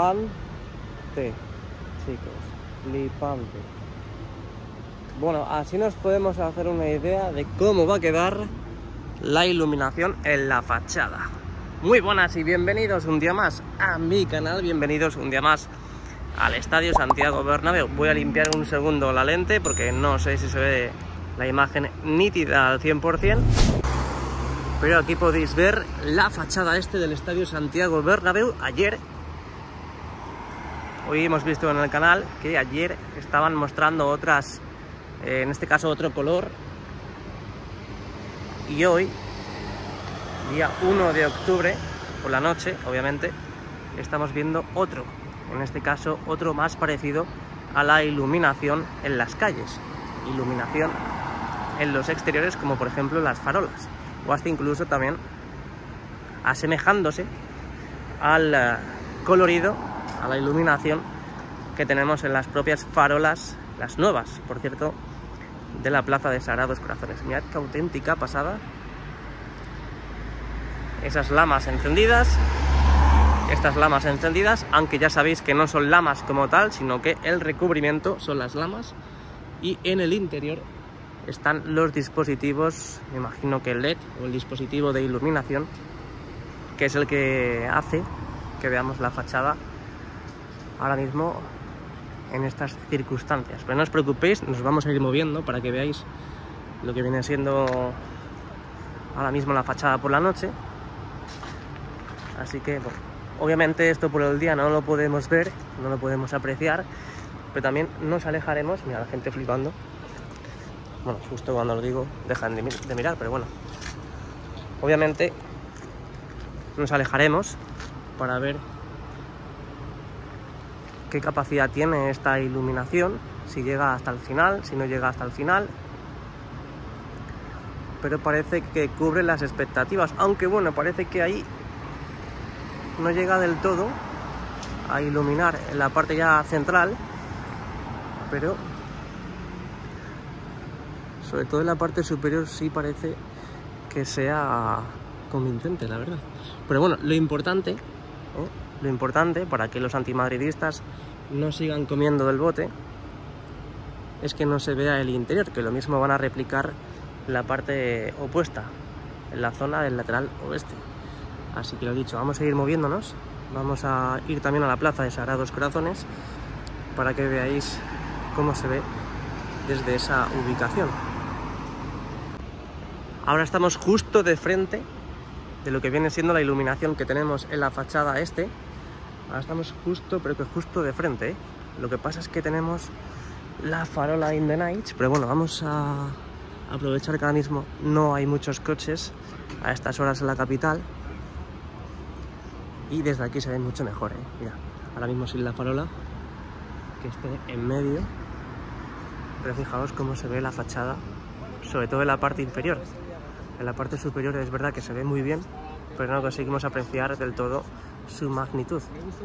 flipante, chicos, flipante. Bueno, así nos podemos hacer una idea de cómo va a quedar la iluminación en la fachada. Muy buenas y bienvenidos un día más a mi canal, bienvenidos un día más al Estadio Santiago Bernabéu. Voy a limpiar un segundo la lente porque no sé si se ve la imagen nítida al 100%, pero aquí podéis ver la fachada del Estadio Santiago Bernabéu. Hoy hemos visto en el canal que ayer estaban mostrando otras, en este caso otro color, y hoy, día 1 de octubre, por la noche, obviamente, estamos viendo otro, en este caso otro más parecido a la iluminación en las calles, iluminación en los exteriores, como por ejemplo las farolas, o hasta incluso también asemejándose al colorido, a la iluminación que tenemos en las propias farolas, las nuevas, por cierto, de la Plaza de Sagrados Corazones. Mirad qué auténtica pasada. Esas lamas encendidas, estas lamas encendidas, aunque ya sabéis que no son lamas como tal, sino que el recubrimiento son las lamas, y en el interior están los dispositivos, me imagino que el LED o el dispositivo de iluminación, que es el que hace que veamos la fachada ahora mismo en estas circunstancias. Pero no os preocupéis, nos vamos a ir moviendo para que veáis lo que viene siendo ahora mismo la fachada por la noche. Así que, bueno, obviamente esto por el día no lo podemos ver, no lo podemos apreciar, pero también nos alejaremos. Mira, la gente flipando. Bueno, justo cuando lo digo dejan de mirar, pero bueno, obviamente nos alejaremos para ver qué capacidad tiene esta iluminación, si llega hasta el final, si no llega hasta el final, pero parece que cubre las expectativas, aunque bueno, parece que ahí no llega del todo a iluminar en la parte ya central, pero sobre todo en la parte superior sí parece que sea convincente, la verdad. Pero bueno, lo importante para que los antimadridistas no sigan comiendo del bote es que no se vea el interior, que lo mismo van a replicar la parte opuesta, en la zona del lateral oeste. Así que lo dicho, vamos a ir moviéndonos, vamos a ir también a la Plaza de Sagrados Corazones para que veáis cómo se ve desde esa ubicación. Ahora estamos justo de frente de lo que viene siendo la iluminación que tenemos en la fachada Ahora estamos justo, pero que justo de frente, ¿eh? Lo que pasa es que tenemos la farola in the night, pero bueno, vamos a aprovechar que ahora mismo no hay muchos coches a estas horas en la capital, y desde aquí se ve mucho mejor, ¿eh? Mira, ahora mismo sin la farola, que esté en medio, pero fijaos cómo se ve la fachada, sobre todo en la parte inferior. En la parte superior es verdad que se ve muy bien, pero no conseguimos apreciar del todo su magnitud.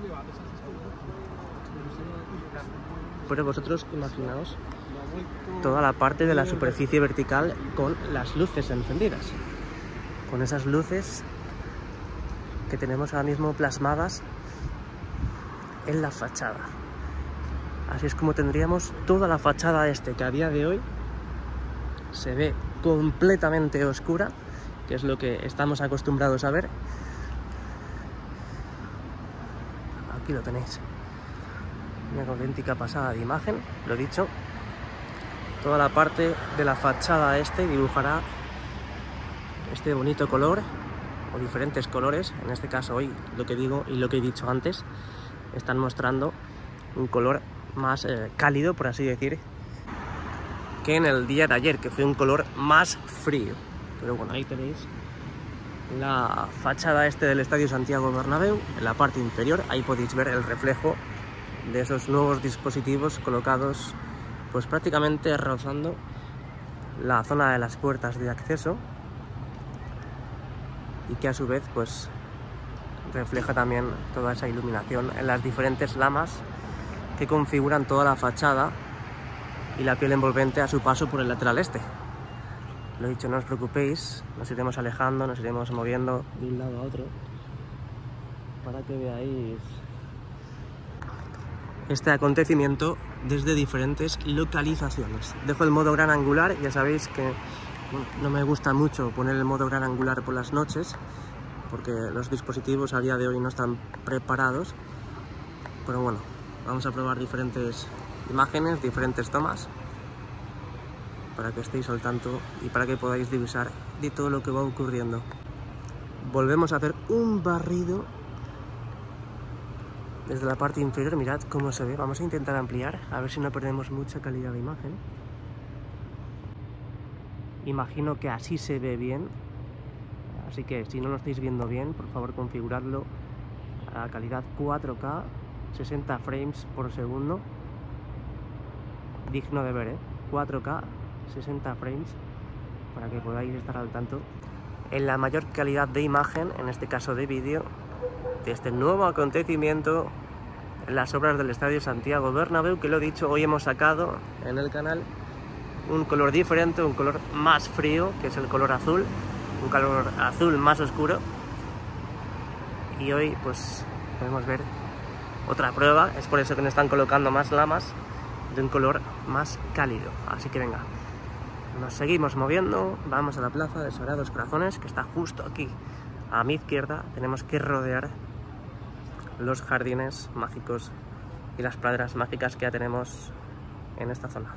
Pero vosotros imaginaos toda la parte de la superficie vertical con las luces encendidas, con esas luces que tenemos ahora mismo plasmadas en la fachada. Así es como tendríamos toda la fachada que a día de hoy se ve completamente oscura, que es lo que estamos acostumbrados a ver. Aquí lo tenéis, una auténtica pasada de imagen. Lo dicho, toda la parte de la fachada dibujará este bonito color, o diferentes colores. En este caso hoy, lo que digo y lo que he dicho antes, están mostrando un color más cálido, por así decir, que en el día de ayer, que fue un color más frío. Pero bueno, ahí tenéis la fachada del Estadio Santiago Bernabéu. En la parte inferior, ahí podéis ver el reflejo de esos nuevos dispositivos colocados pues prácticamente rozando la zona de las puertas de acceso, y que a su vez pues refleja también toda esa iluminación en las diferentes lamas que configuran toda la fachada y la piel envolvente a su paso por el lateral Lo dicho, no os preocupéis, nos iremos alejando, nos iremos moviendo de un lado a otro para que veáis este acontecimiento desde diferentes localizaciones. Dejo el modo gran angular, ya sabéis que bueno, no me gusta mucho poner el modo gran angular por las noches, porque los dispositivos a día de hoy no están preparados, pero bueno, vamos a probar diferentes imágenes, diferentes tomas, para que estéis al tanto y para que podáis divisar de todo lo que va ocurriendo. Volvemos a hacer un barrido desde la parte inferior, mirad cómo se ve. Vamos a intentar ampliar, a ver si no perdemos mucha calidad de imagen. Imagino que así se ve bien, así que si no lo estáis viendo bien, por favor configuradlo a calidad 4K, 60 frames por segundo. Digno de ver, ¿eh? 4K, 60 frames, para que podáis estar al tanto en la mayor calidad de imagen, en este caso de vídeo, de este nuevo acontecimiento en las obras del Estadio Santiago Bernabéu, que lo dicho, hoy hemos sacado en el canal un color diferente, un color más frío, que es el color azul, un color azul más oscuro, y hoy pues podemos ver otra prueba, es por eso que nos están colocando más lamas de un color más cálido. Así que venga, nos seguimos moviendo, vamos a la plaza de Sagrados Corazones, que está justo aquí a mi izquierda. Tenemos que rodear los jardines mágicos y las praderas mágicas que ya tenemos en esta zona.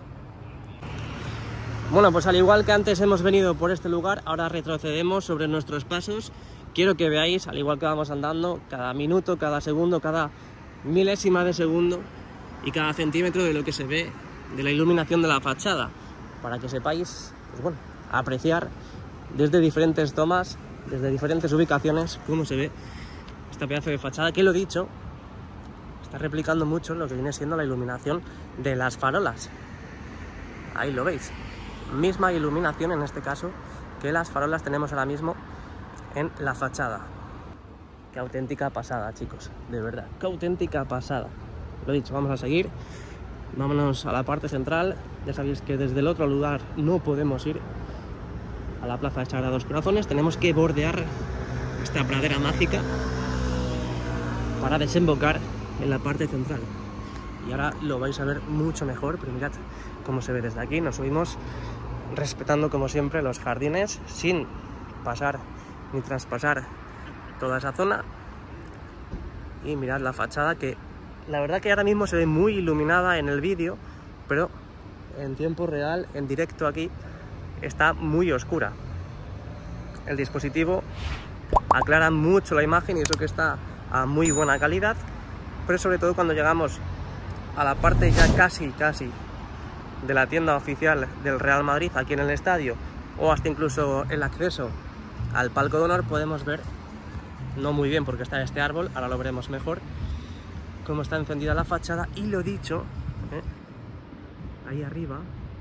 Bueno, pues al igual que antes hemos venido por este lugar, ahora retrocedemos sobre nuestros pasos. Quiero que veáis, al igual que vamos andando, cada minuto, cada segundo, cada milésima de segundo y cada centímetro de lo que se ve de la iluminación de la fachada, para que sepáis, pues bueno, apreciar desde diferentes tomas, desde diferentes ubicaciones, cómo se ve esta pedazo de fachada, que lo dicho, está replicando mucho lo que viene siendo la iluminación de las farolas. Ahí lo veis, misma iluminación en este caso que las farolas tenemos ahora mismo en la fachada. Qué auténtica pasada, chicos, de verdad, qué auténtica pasada. Lo dicho, vamos a seguir, vámonos a la parte central. Ya sabéis que desde el otro lugar no podemos ir a la plaza de Sagrados Corazones, tenemos que bordear esta pradera mágica para desembocar en la parte central. Y ahora lo vais a ver mucho mejor, pero mirad cómo se ve desde aquí. Nos subimos respetando como siempre los jardines, sin pasar ni traspasar toda esa zona. Y mirad la fachada, que la verdad que ahora mismo se ve muy iluminada en el vídeo, pero en tiempo real, en directo aquí, está muy oscura. El dispositivo aclara mucho la imagen y eso que está a muy buena calidad, pero sobre todo cuando llegamos a la parte ya casi de la tienda oficial del Real Madrid aquí en el estadio, o hasta incluso el acceso al palco de honor, podemos ver, no muy bien porque está este árbol, ahora lo veremos mejor, cómo está encendida la fachada. Y lo dicho, ahí arriba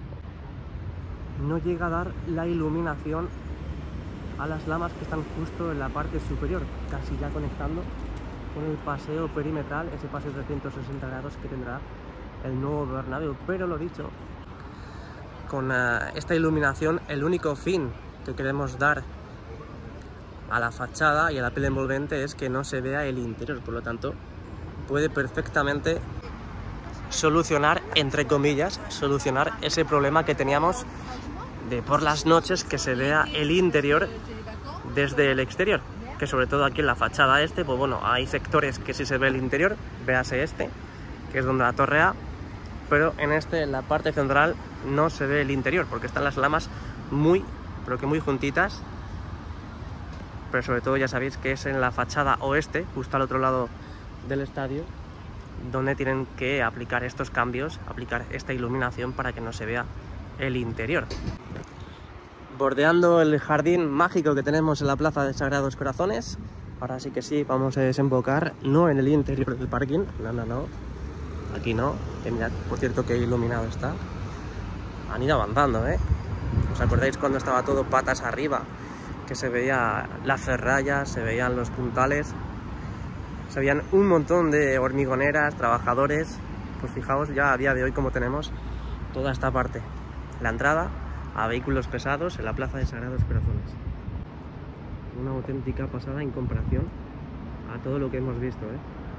no llega a dar la iluminación a las lamas que están justo en la parte superior, casi ya conectando con el paseo perimetral, ese paseo de 360 grados que tendrá el nuevo Bernabéu. Pero lo dicho, con esta iluminación, el único fin que queremos dar a la fachada y a la piel envolvente es que no se vea el interior, por lo tanto puede perfectamente solucionar, entre comillas, solucionar ese problema que teníamos de por las noches que se vea el interior desde el exterior, que sobre todo aquí en la fachada pues bueno, hay sectores que sí se ve el interior, véase este, que es donde la torre A, pero en la parte central no se ve el interior, porque están las lamas muy, pero que muy juntitas. Pero sobre todo ya sabéis que es en la fachada oeste, justo al otro lado del estadio, donde tienen que aplicar estos cambios, aplicar esta iluminación para que no se vea el interior. Bordeando el jardín mágico que tenemos en la plaza de Sagrados Corazones, ahora sí que sí, vamos a desembocar, no en el interior del parking, no, aquí no, que mirad, por cierto, que iluminado está. Han ido avanzando, ¿Os acordáis cuando estaba todo patas arriba? Que se veía la ferralla, se veían los puntales, se veían un montón de hormigoneras, trabajadores. Pues fijaos ya a día de hoy como tenemos toda esta parte, la entrada a vehículos pesados en la plaza de Sagrados Corazones. Una auténtica pasada en comparación a todo lo que hemos visto,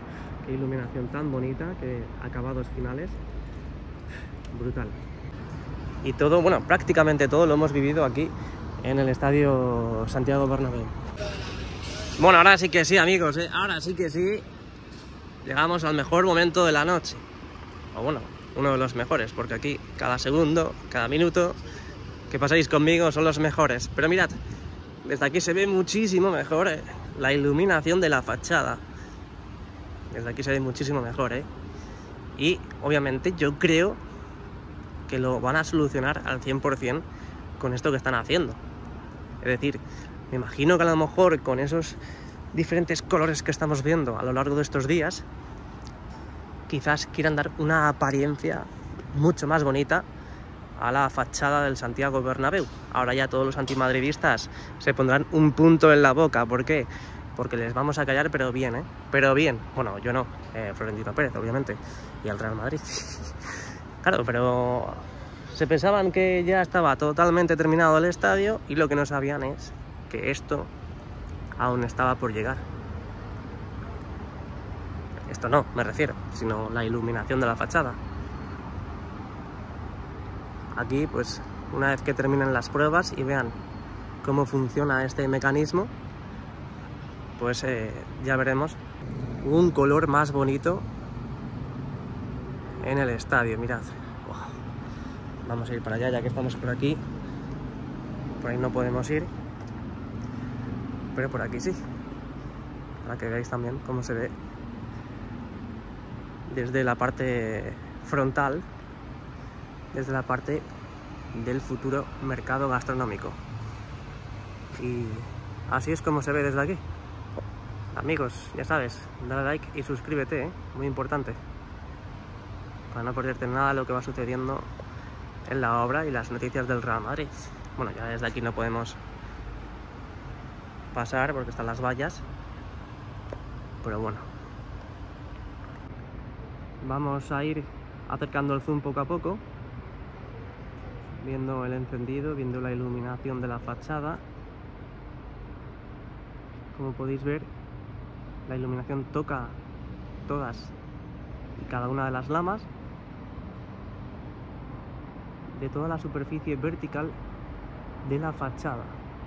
Qué iluminación tan bonita, qué acabados finales. Brutal. Y todo, bueno, prácticamente todo lo hemos vivido aquí en el Estadio Santiago Bernabéu. Bueno, ahora sí que sí, amigos, ahora sí que sí. Llegamos al mejor momento de la noche. O bueno, uno de los mejores, porque aquí cada segundo, cada minuto que pasáis conmigo son los mejores. Pero mirad, desde aquí se ve muchísimo mejor la iluminación de la fachada. Desde aquí se ve muchísimo mejor, Y obviamente yo creo que lo van a solucionar al 100% con esto que están haciendo. Es decir, me imagino que a lo mejor con esos diferentes colores que estamos viendo a lo largo de estos días, quizás quieran dar una apariencia mucho más bonita a la fachada del Santiago Bernabéu. Ahora ya todos los antimadridistas se pondrán un punto en la boca. ¿Por qué? Porque les vamos a callar, pero bien, Pero bien. Bueno, yo no, Florentino Pérez, obviamente, y al Real Madrid. Claro, pero se pensaban que ya estaba totalmente terminado el estadio y lo que no sabían es que esto aún estaba por llegar. Esto no, me refiero, sino la iluminación de la fachada. Aquí, pues, una vez que terminen las pruebas y vean cómo funciona este mecanismo, pues ya veremos un color más bonito en el estadio. Mirad. Wow. Vamos a ir para allá, ya que estamos por aquí. Por ahí no podemos ir, pero por aquí sí, para que veáis también cómo se ve desde la parte frontal, desde la parte del futuro mercado gastronómico. Y así es como se ve desde aquí. Amigos, ya sabes, dale like y suscríbete, muy importante, para no perderte nada de lo que va sucediendo en la obra y las noticias del Real Madrid. Bueno, ya desde aquí no podemos pasar porque están las vallas, pero bueno, vamos a ir acercando el zoom poco a poco, viendo el encendido, viendo la iluminación de la fachada. Como podéis ver, la iluminación toca todas y cada una de las lamas de toda la superficie vertical de la fachada.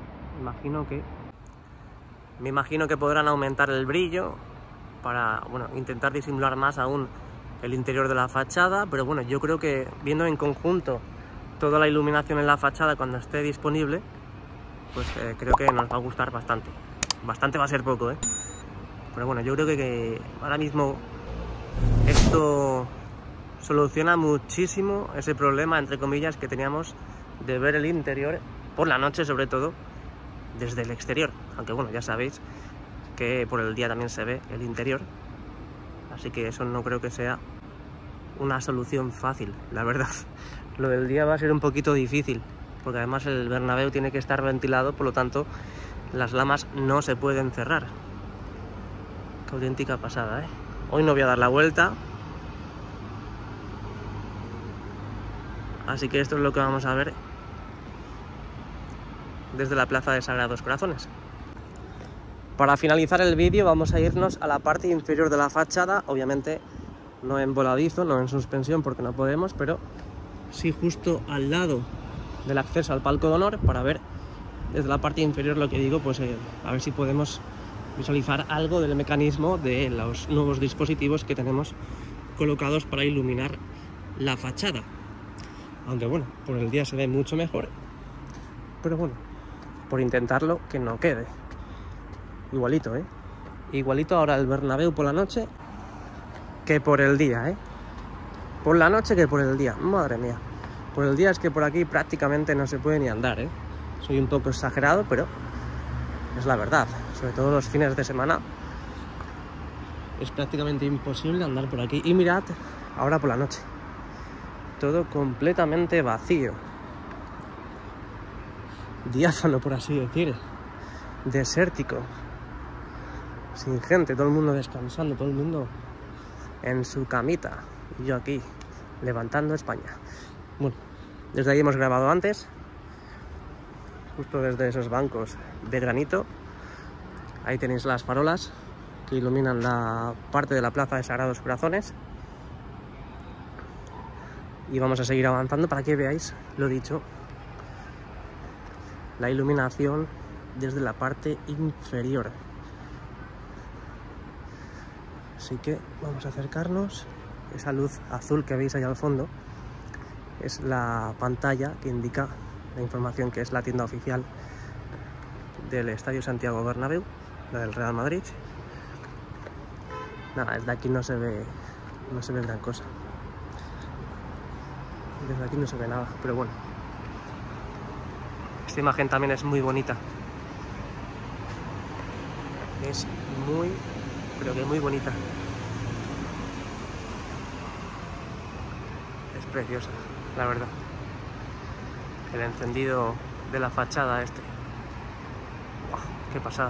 Me imagino que podrán aumentar el brillo para, bueno, intentar disimular más aún el interior de la fachada, pero bueno, yo creo que viendo en conjunto toda la iluminación en la fachada cuando esté disponible, pues creo que nos va a gustar bastante. Bastante va a ser poco, pero bueno, yo creo que ahora mismo esto soluciona muchísimo ese problema, entre comillas, que teníamos de ver el interior por la noche, sobre todo desde el exterior, aunque bueno, ya sabéis que por el día también se ve el interior, así que eso no creo que sea una solución fácil, la verdad. Lo del día va a ser un poquito difícil, porque además el Bernabéu tiene que estar ventilado, por lo tanto las lamas no se pueden cerrar. Qué auténtica pasada, Hoy no voy a dar la vuelta, así que esto es lo que vamos a ver desde la Plaza de Sagrados Corazones. Para finalizar el vídeo vamos a irnos a la parte inferior de la fachada, obviamente no en voladizo, no en suspensión porque no podemos, pero sí justo al lado del acceso al palco de honor, para ver desde la parte inferior lo que digo, pues a ver si podemos visualizar algo del mecanismo de los nuevos dispositivos que tenemos colocados para iluminar la fachada. Aunque bueno, por el día se ve mucho mejor, pero bueno, por intentarlo que no quede igualito, igualito ahora el Bernabéu por la noche que por el día, por la noche que por el día. Madre mía, por el día es que por aquí prácticamente no se puede ni andar, Soy un poco exagerado, pero es la verdad. Sobre todo los fines de semana es prácticamente imposible andar por aquí. Y mirad, ahora por la noche, todo completamente vacío, diáfano, por así decir, desértico, sin gente, todo el mundo descansando, todo el mundo en su camita, y yo aquí levantando España. Bueno, desde ahí hemos grabado antes, justo desde esos bancos de granito. Ahí tenéis las farolas que iluminan la parte de la Plaza de Sagrados Corazones. Y vamos a seguir avanzando para que veáis, lo dicho, la iluminación desde la parte inferior. Así que vamos a acercarnos. Esa luz azul que veis ahí al fondo es la pantalla que indica la información, que es la tienda oficial del Estadio Santiago Bernabéu, la del Real Madrid. Nada, desde aquí no se ve gran cosa. Desde aquí no se ve nada, pero bueno. Esta imagen también es muy bonita. Es muy, pero que muy bonita. Es preciosa, la verdad. El encendido de la fachada este. ¡Wow! ¡Qué pasada!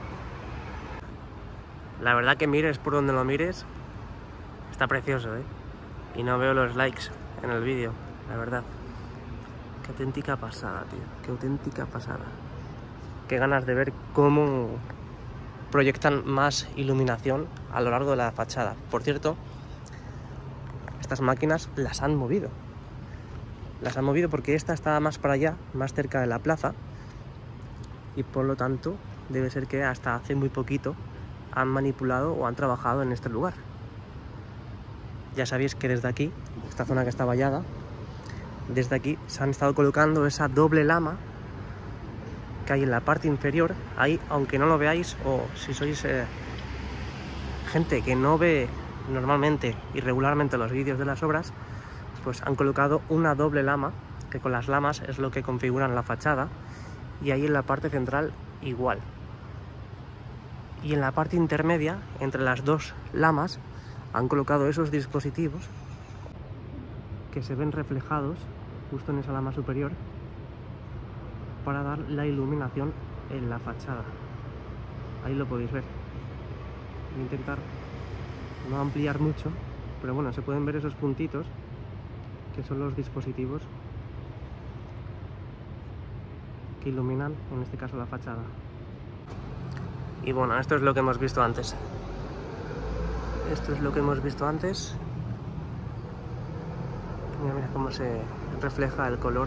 La verdad que mires por donde lo mires, está precioso, ¿eh? Y no veo los likes en el vídeo, la verdad. Qué auténtica pasada, tío. Qué auténtica pasada. Qué ganas de ver cómo proyectan más iluminación a lo largo de la fachada. Por cierto, estas máquinas las han movido. Las han movido porque esta estaba más para allá, más cerca de la plaza. Y por lo tanto, debe ser que hasta hace muy poquito han manipulado o han trabajado en este lugar. Ya sabéis que desde aquí, esta zona que está vallada, desde aquí se han estado colocando esa doble lama que hay en la parte inferior. Ahí, aunque no lo veáis, o si sois gente que no ve normalmente y regularmente los vídeos de las obras, pues han colocado una doble lama, que con las lamas es lo que configuran la fachada, y ahí en la parte central igual. Y en la parte intermedia, entre las dos lamas, han colocado esos dispositivos que se ven reflejados justo en esa lama superior para dar la iluminación en la fachada. Ahí lo podéis ver. Voy a intentar no ampliar mucho, pero bueno, se pueden ver esos puntitos que son los dispositivos que iluminan, en este caso, la fachada. Y bueno, esto es lo que hemos visto antes. Esto es lo que hemos visto antes. Mira, mira cómo se refleja el color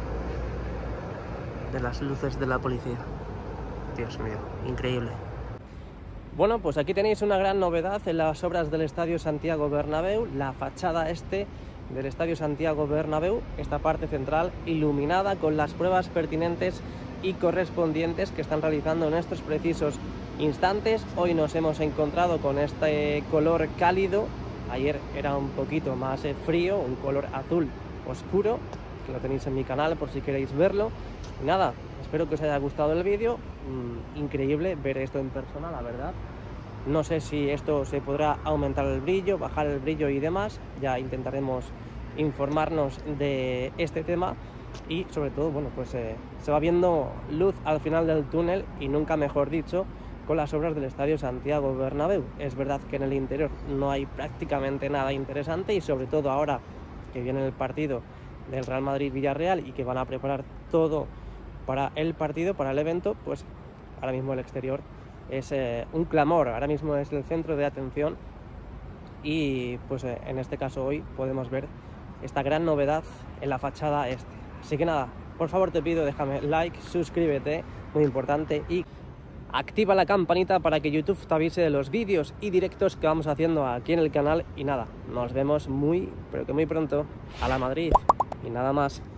de las luces de la policía. Dios mío, increíble. Bueno, pues aquí tenéis una gran novedad en las obras del Estadio Santiago Bernabéu. La fachada este del Estadio Santiago Bernabéu, esta parte central iluminada con las pruebas pertinentes y correspondientes que están realizando en estos precisos instantes. Hoy nos hemos encontrado con este color cálido. Ayer era un poquito más frío, un color azul oscuro, que lo tenéis en mi canal por si queréis verlo. Y nada, espero que os haya gustado el vídeo. Increíble ver esto en persona, la verdad. No sé si esto se podrá aumentar el brillo, bajar el brillo y demás. Ya intentaremos informarnos de este tema. Y sobre todo, bueno, pues se va viendo luz al final del túnel, y nunca mejor dicho, con las obras del Estadio Santiago Bernabéu. Es verdad que en el interior no hay prácticamente nada interesante, y sobre todo ahora que viene el partido del Real Madrid-Villarreal y que van a preparar todo para el partido, para el evento, pues ahora mismo el exterior es un clamor, ahora mismo es el centro de atención, y pues en este caso hoy podemos ver esta gran novedad en la fachada este. Así que nada, por favor te pido, déjame like, suscríbete, muy importante, y activa la campanita para que YouTube te avise de los vídeos y directos que vamos haciendo aquí en el canal. Y nada, nos vemos muy, pero que muy pronto. A la Madrid, y nada más.